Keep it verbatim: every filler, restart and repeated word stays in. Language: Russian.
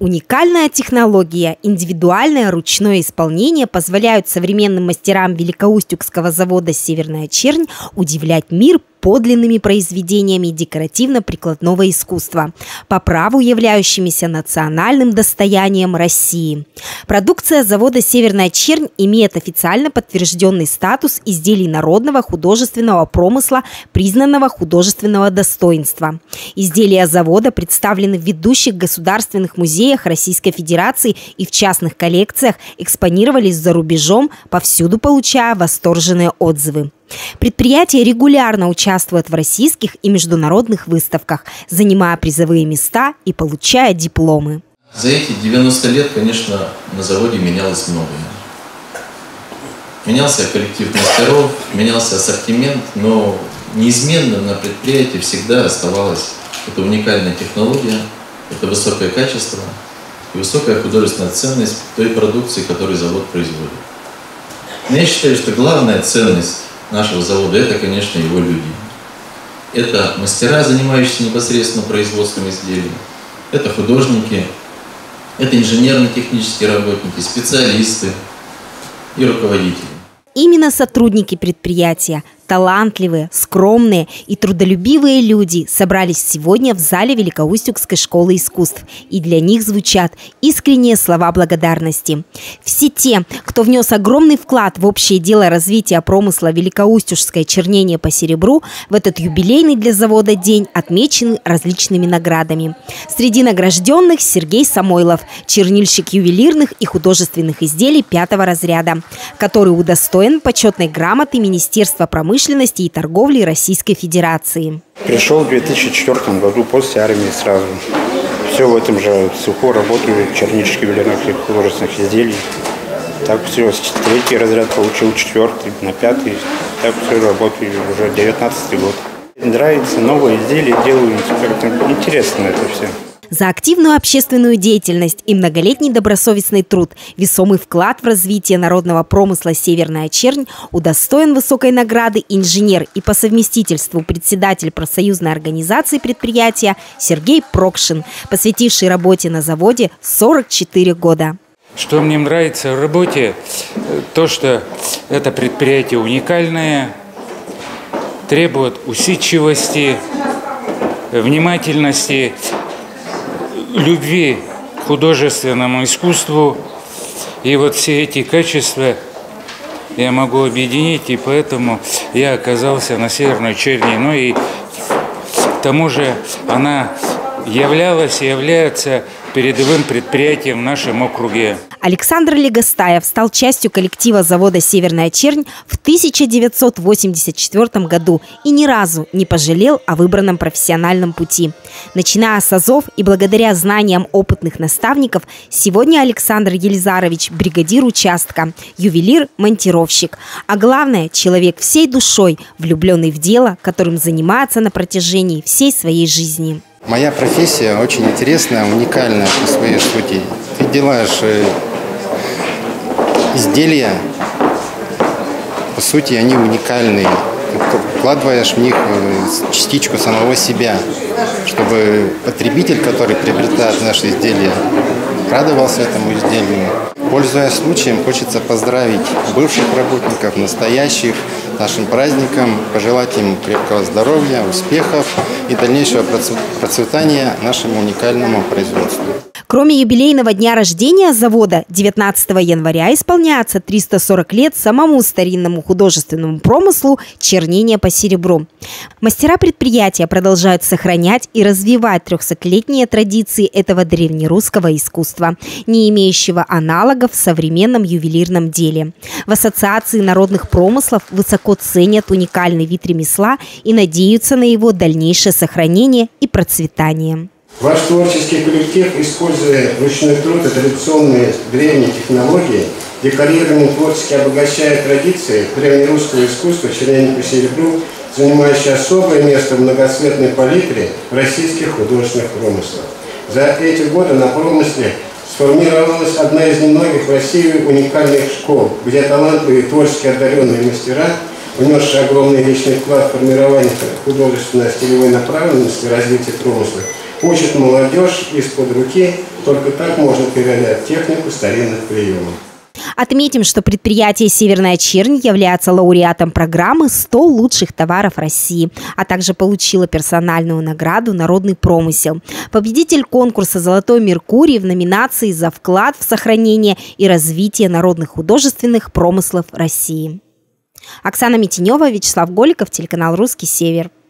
Уникальная технология, индивидуальное ручное исполнение позволяют современным мастерам Великоустюгского завода «Северная чернь» удивлять мир подлинными произведениями декоративно-прикладного искусства, по праву являющимися национальным достоянием России. Продукция завода «Северная чернь» имеет официально подтвержденный статус изделий народного художественного промысла, признанного художественного достоинства. Изделия завода представлены в ведущих государственных музеях Российской Федерации и в частных коллекциях, экспонировались за рубежом, повсюду получая восторженные отзывы. Предприятие регулярно участвует в российских и международных выставках, занимая призовые места и получая дипломы. За эти девяносто лет, конечно, на заводе менялось многое. Менялся коллектив мастеров, менялся ассортимент, но неизменно на предприятии всегда оставалась эта уникальная технология, это высокое качество и высокая художественная ценность той продукции, которую завод производит. Но я считаю, что главная ценность нашего завода – это, конечно, его люди. Это мастера, занимающиеся непосредственно производством изделий, это художники, это инженерно-технические работники, специалисты и руководители. Именно сотрудники предприятия, талантливые, скромные и трудолюбивые люди собрались сегодня в зале Великоустюгской школы искусств, и для них звучат искренние слова благодарности. Все те, кто внес огромный вклад в общее дело развития промысла Великоустюгское чернение по серебру, в этот юбилейный для завода день отмечены различными наградами. Среди награжденных Сергей Самойлов, чернильщик ювелирных и художественных изделий пятого разряда, который удостоен почетной грамоты Министерства промышленности и торговли Российской Федерации. Пришел в две тысячи четвёртом году после армии сразу. Все в этом же цеху работаю, чернильщик ювелирных и художественных изделий. Так все, третий разряд получил, четвертый, на пятый. Так все работаю уже девятнадцатый год. Нравится, новые изделия делаю, как-то интересно это все. За активную общественную деятельность и многолетний добросовестный труд, весомый вклад в развитие народного промысла «Северная чернь» удостоен высокой награды инженер и по совместительству председатель профсоюзной организации предприятия Сергей Прокшин, посвятивший работе на заводе сорок четыре года. Что мне нравится в работе, то, что это предприятие уникальное, требует усидчивости, внимательности, любви к художественному искусству. И вот все эти качества я могу объединить, и поэтому я оказался на «Северной черни». Ну и к тому же она являлась и является передовым предприятием в нашем округе. Александр Легостаев стал частью коллектива завода «Северная чернь» в тысяча девятьсот восемьдесят четвёртом году и ни разу не пожалел о выбранном профессиональном пути. Начиная с азов и благодаря знаниям опытных наставников, сегодня Александр Елизарович – бригадир участка, ювелир-монтировщик, а главное – человек всей душой, влюбленный в дело, которым занимается на протяжении всей своей жизни. Моя профессия очень интересная, уникальная по своей сути. Ты делаешь изделия, по сути, они уникальные. Ты вкладываешь в них частичку самого себя, чтобы потребитель, который приобретает наши изделия, радовался этому изделию. Пользуясь случаем, хочется поздравить бывших работников, настоящих, нашим праздником, пожелать им крепкого здоровья, успехов и дальнейшего процветания нашему уникальному производству. Кроме юбилейного дня рождения завода, девятнадцатого января исполняется триста сорок лет самому старинному художественному промыслу чернения по серебру. Мастера предприятия продолжают сохранять и развивать трехсотлетние традиции этого древнерусского искусства, не имеющего аналогов в современном ювелирном деле. В Ассоциации народных промыслов высоко ценят уникальный вид ремесла и надеются на его дальнейшее сохранение и процветание. Ваш творческий коллектив, используя ручной труд и традиционные древние технологии, декорированно творчески обогащает традиции древнерусского искусства чернения по серебру, занимающее особое место в многоцветной палитре российских художественных промыслов. За эти годы на промысле сформировалась одна из немногих в России уникальных школ, где талантливые творчески одаренные мастера, внесшие огромный личный вклад в формирование художественно-стилевой направленности развития промысла, учит молодежь из-под руки. Только так можно передать технику старинных приемов. Отметим, что предприятие «Северная чернь» является лауреатом программы «сто лучших товаров России», а также получило персональную награду «Народный промысел». Победитель конкурса «Золотой Меркурий» в номинации «За вклад в сохранение и развитие народных художественных промыслов России». Оксана Митинева, Вячеслав Голиков, телеканал «Русский Север».